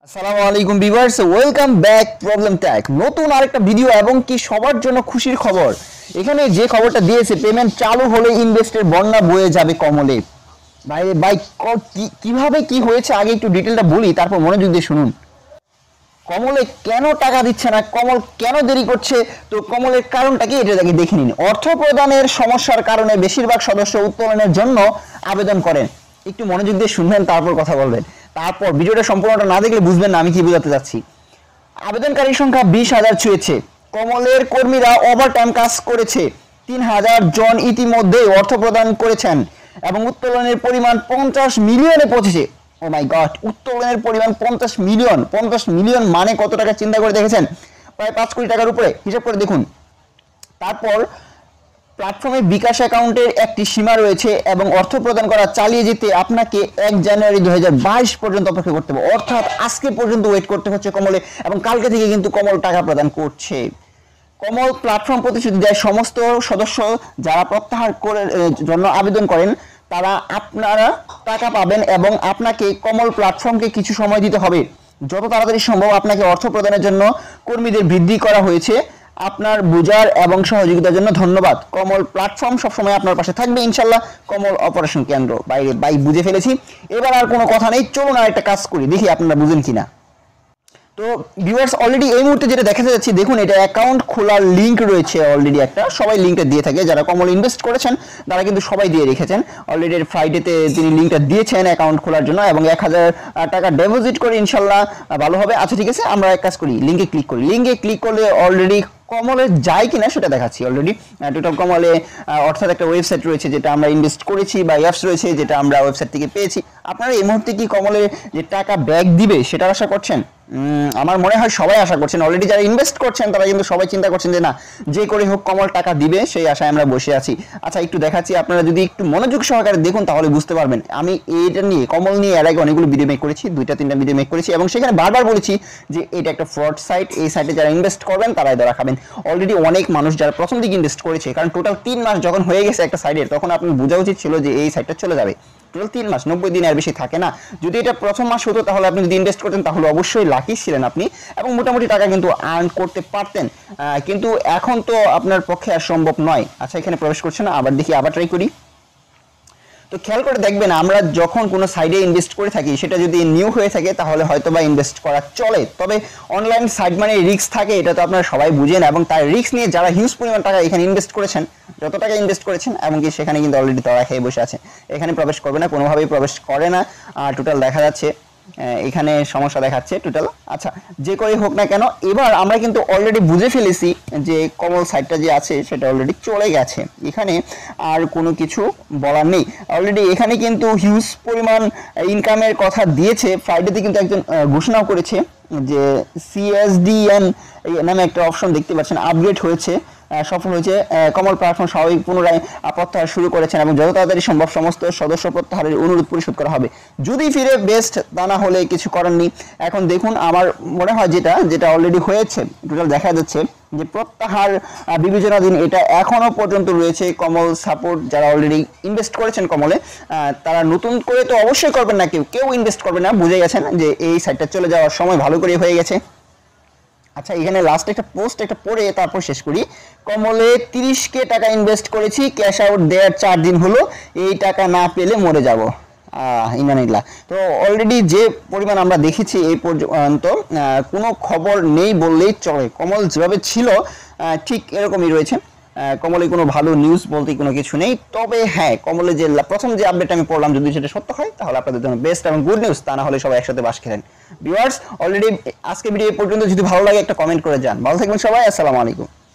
আসসালামু আলাইকুম viewers, welcome back problem tag. নতুন আরেকটা ভিডিও এবং কি সবার জন্য খুশির খবর। এখানে যে খবরটা দিয়েছে, পেমেন্ট চালু হলে ইনভেস্টের বন্যা বয়ে যাবে কমলে। ভাই ভাই কিভাবে কি হয়েছে আগে একটু ডিটেলটা বলি, তারপর মনোযোগ দিয়ে শুনুন। কমলে কেন টাকা দিচ্ছে না, কমল কেন দেরি করছে, তো কমলের কারণটা কি এটা দেখে নিন। অর্থ প্রদানের সমস্যার কারণে বেশিরভাগ সদস্য উত্তোলনের জন্য আবেদন করেন। একটু মনোযোগ দিয়ে শুনবেন, তারপর কথা বলবেন। তারপর ভিডিওটা সম্পূর্ণটা না দেখলে বুঝবেন না আমি কি বোঝাতে যাচ্ছি। আবেদনকারীর সংখ্যা 20,000 ছুঁয়েছে। কমলের কর্মীরা ওভারটাইম কাজ করেছে। 3,000 জন ইতিমধ্যে অর্থ প্রদান করেছেন এবং উত্তোলনের পরিমাণ 50 মিলিয়নে পৌঁছেছে। ও মাই গড, উত্তোলনের পরিমাণ 50 মিলিয়ন। 50 মিলিয়ন মানে কত টাকা চিন্তা করে দেখেছেন? প্রায় 5 কোটি টাকার উপরে, হিসাব করে দেখুন। তারপর প্ল্যাটফর্মে বিকাশ অ্যাকাউন্টের একটি সীমা রয়েছে এবং অর্থ প্রদান করা চালিয়ে যেতে আপনাকে 1 জানুয়ারি 2022 পর্যন্ত অপেক্ষা করতে হবে। অর্থাৎ আজকে পর্যন্ত ওয়েট করতে হচ্ছে কমলে, এবং কালকে থেকে কিন্তু কমল টাকা প্রদান করছে। কমল প্ল্যাটফর্ম প্রতিশ্রুতি দেয় সমস্ত সদস্য যারা প্রত্যাহার করে জন্য আবেদন করেন তারা আপনারা টাকা পাবেন, এবং আপনাকে কমল প্ল্যাটফর্মকে কিছু সময় দিতে হবে। যত তাড়াতাড়ি সম্ভব আপনাকে অর্থ প্রদানের জন্য কর্মীদের বৃদ্ধি করা হয়েছে। আপনার বুঝার এবং সহযোগিতার জন্য ধন্যবাদ। কমল প্ল্যাটফর্ম সবসময় আপনার পাশে থাকবে ইনশাল্লাহ। কমল অপারেশন কেন্দ্র বাইরে বাই বুঝে ফেলেছি, এবার আর কোনো কথা নেই, চলুন আর একটা কাজ করি, দেখি আপনারা বুঝেন কিনা। তো ভিউয়ার্স, অলরেডি এই মুহূর্তে যেটা দেখাতে যাচ্ছি, দেখুন এটা অ্যাকাউন্ট খোলার লিঙ্ক রয়েছে অলরেডি একটা। সবাই লিঙ্কটা দিয়ে থাকে, যারা কমল ইনভেস্ট করেছেন তারা কিন্তু সবাই দিয়ে রেখেছেন। অলরেডি ফ্রাইডেতে তিনি লিঙ্কটা দিয়েছেন অ্যাকাউন্ট খোলার জন্য, এবং 1,000 টাকা ডিপোজিট করে ইনশাল্লাহ ভালো হবে। আচ্ছা ঠিক আছে, আমরা এক কাজ করি, লিঙ্কে ক্লিক করি। লিঙ্কে ক্লিক করলে অলরেডি কমলে যায় কিনা সেটা দেখাচ্ছি। অলরেডি টোটাল কমলে অর্থাৎ একটা ওয়েবসাইট রয়েছে যেটা আমরা ইনভেস্ট করেছি, বা অ্যাপস রয়েছে যেটা আমরা ওয়েবসাইট থেকে পেয়েছি। আপনারা এই মুহূর্তে কি কমলে যে টাকা ব্যাক দিবে সেটা আশা করছেন? আমার মনে হয় সবাই আশা করছেন। অলরেডি যারা ইনভেস্ট করছেন তারা কিন্তু সবাই চিন্তা করছেন যে না, যে করে হোক কমল টাকা দিবে, সেই আশায় আমরা বসে আছি। আচ্ছা একটু দেখাচ্ছি, আপনারা যদি একটু মনোযোগ সহকারে দেখুন তাহলে বুঝতে পারবেন। আমি এইটা নিয়ে, কমল নিয়ে এর আগে অনেকগুলো ভিডিও মেক করেছি, 2-3টা ভিডিও মেক করেছি, এবং সেখানে বারবার বলেছি যে এটা একটা ফ্রড সাইট। এই সাইটে যারা ইনভেস্ট করবেন তারাই ধরা খাবেন। অলরেডি অনেক মানুষ যারা প্রথম দিকে ইনভেস্ট করেছে, কারণ টোটাল 3 মাস যখন হয়ে গেছে একটা সাইডের, তখন আপনার বোঝা উচিত ছিল যে এই সাইটটা চলে যাবে। টোটাল 3 মাস, 90 দিন আর বেশি থাকে না। যদি এটা প্রথম মাস হতো তাহলে আপনি যদি ইনভেস্ট করতেন তাহলে অবশ্যই লাকি ছিলেন আপনি, এবং মোটামুটি টাকা কিন্তু আর্ন করতে পারতেন। কিন্তু এখন তো আপনার পক্ষে আর সম্ভব নয়। আচ্ছা এখানে প্রবেশ করছে না, আবার দেখি, আবার ট্রাই করি। তো খেয়াল করে দেখবেন, আমরা যখন কোনো সাইডে ইনভেস্ট করে থাকি সেটা যদি নিউ হয়ে থাকে তাহলে হয়তো বা ইনভেস্ট করা চলে, তবে অনলাইন সাইট মানে রিস্ক থাকে, এটা তো আপনারা সবাই বুঝেন। এবং তার রিস্ক নিয়ে যারা হিউজ পরিমাণ টাকা এখানে ইনভেস্ট করেছেন, যত টাকা ইনভেস্ট করেছেন, এমনকি সেখানে কিন্তু অলরেডি ধরা খেয়ে বসে আছে। এখানে প্রবেশ করবে না, কোনোভাবেই প্রবেশ করে না। টোটাল দেখা যাচ্ছে এখানে সমস্যা দেখাচ্ছে টোটাল। আচ্ছা যে করে হোক না কেন, এবার আমরা কিন্তু অলরেডি বুঝে ফেলেছি যে কমল সাইটটা যে আছে সেটা অলরেডি চলে গেছে। এখানে আর কোনো কিছু বলার নেই। অলরেডি এখানে কিন্তু হিউজ পরিমাণ ইনকামের কথা দিয়েছে। ফ্রাইডেতে কিন্তু একজন ঘোষণাও করেছে যে CSDN নামে একটা অপশন দেখতে পাচ্ছেন, আপগ্রেড হয়েছে, সফল হয়েছে। কমল প্ল্যাটফর্ম স্বাভাবিক পুনরায় প্রত্যাহার শুরু করেছেন, এবং যত তাড়াতাড়ি সম্ভব সমস্ত সদস্য প্রত্যাহারের অনুরোধ পরিশোধ করা হবে। যদি ফিরে বেস্ট, তা না হলে কিছু করার নেই। এখন দেখুন, আমার মনে হয় যেটা অলরেডি হয়েছে, টোটাল দেখা যাচ্ছে যে প্রত্যাহার বিবেচনাধীন, এটা এখনো পর্যন্ত রয়েছে। কমল সাপোর্ট যারা অলরেডি ইনভেস্ট করেছেন কমলে, তারা নতুন করে তো অবশ্যই করবেন না, কেউ ইনভেস্ট করবে না, বুঝে গেছেন যে এই সাইটটা চলে যাওয়ার সময় ভালো করে হয়ে গেছে। আচ্ছা এখানে লাস্ট একটা পোস্ট একটা পড়ে তারপর শেষ করি। কমলে 30K টাকা ইনভেস্ট করেছি, ক্যাশ আউট দেওয়ার 4 দিন হলো, এই টাকা না পেলে মরে যাব। ইমানিল্লাহ। তো অলরেডি যে পরিমাণ আমরা দেখেছি এই পর্যন্ত, কোনো খবর নেই বললেই চলে। কমল যেভাবে ছিল ঠিক এরকমই রয়েছে। কমলে কোনো ভালো নিউজ বলতে কোনো কিছু নেই। তবে হ্যাঁ, কমলে যে প্রথম যে আপডেট আমি পড়লাম, যদি সেটা সত্য হয় তাহলে আপনাদের জন্য বেস্ট এবং গুড নিউজ, তা না হলে সবাই একসাথে বাস খেলেন। ভিউয়ার্স, অলরেডি আজকে ভিডিও পর্যন্ত, যদি ভালো লাগে একটা কমেন্ট করে যান। ভালো থাকবেন সবাই, আসসালামু আলাইকুম।